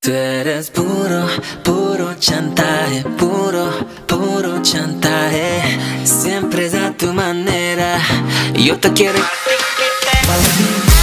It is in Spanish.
Tú eres puro, puro chantaje, puro, puro chantaje. Siempre es a tu manera. Yo te quiero.